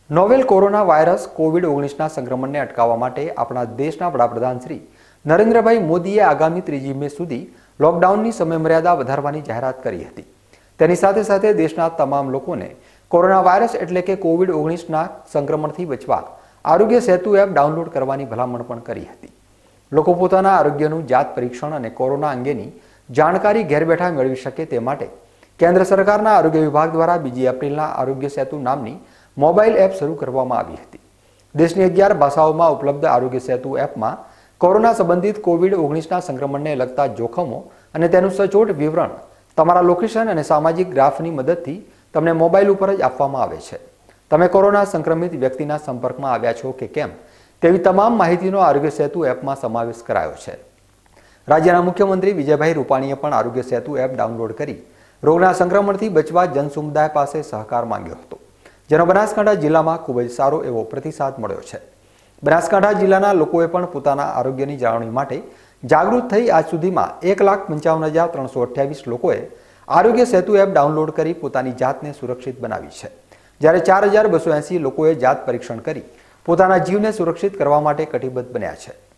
Novel corona virus કોવિડ-19ના સંક્રમણને અટકાવવા માટે આપણા દેશના વડાપ્રધાન શ્રી નરેન્દ્રભાઈ મોદીએ આગામી 3 મે સુધી લોકડાઉનની સમયમર્યાદા વધારવાની જાહેરાત કરી હતી। તેની સાથે સાથે દેશના તમામ લોકોને કોરોના વાયરસ એટલે કે કોવિડ-19ના સંક્રમણથી બચવા આરોગ્ય સેતુ એપ ડાઉનલોડ કરવાની ભલામણ પણ કરી હતી। લોકો પોતાના આરોગ્યનું જાત પરીક્ષણ અને કોરોના અંગેની જાણકારી ઘેર બેઠા મેળવી શકે તે માટે કેન્દ્ર સરકારના આરોગ્ય વિભાગ દ્વારા 2 એપ્રિલના આરોગ્ય સેતુ નામની મોબાઈલ એપ શરૂ કરવામાં આવી હતી। દેશની 11 ભાષાઓમાં ઉપલબ્ધ આરોગ્ય સેતુ એપમાં કોરોના સંબંધિત કોવિડ-19ના સંક્રમણને લગતા જોખમો અને તેનું સચોટ વિવરણ તમારા લોકેશન અને સામાજિક ગ્રાફની મદદથી તમને મોબાઈલ ઉપર જ આપવામાં આવે છે। તમે કોરોના સંક્રમિત વ્યક્તિના સંપર્કમાં આવ્યા છો કે કેમ તેવી તમામ માહિતીનો આરોગ્ય સેતુ એપમાં સમાવેશ કરાયો છે। રાજ્યના મુખ્યમંત્રી વિજયભાઈ રૂપાણીએ પણ આરોગ્ય સેતુ એપ ડાઉનલોડ કરી રોગના સંક્રમણથી બચવા જનસમુદાય પાસે સહકાર માંગ્યો હતો, જેનો બનાસકાંઠા જિલ્લામાં ખૂબ જ સારો એવો પ્રતિસાદ મળ્યો છે। બનાસકાંઠા જિલ્લાના લોકોએ પણ પોતાના આરોગ્યની જાળવણી માટે જાગૃત થઈ આજ સુધીમાં 1,55,328 લોકોએ આરોગ્ય સેતુ એપ ડાઉનલોડ કરી પોતાની જાતને સુરક્ષિત બનાવી છે, જ્યારે 4,280 લોકોએ જાત પરીક્ષણ કરી પોતાના જીવને સુરક્ષિત કરવા માટે કટિબદ્ધ બન્યા છે।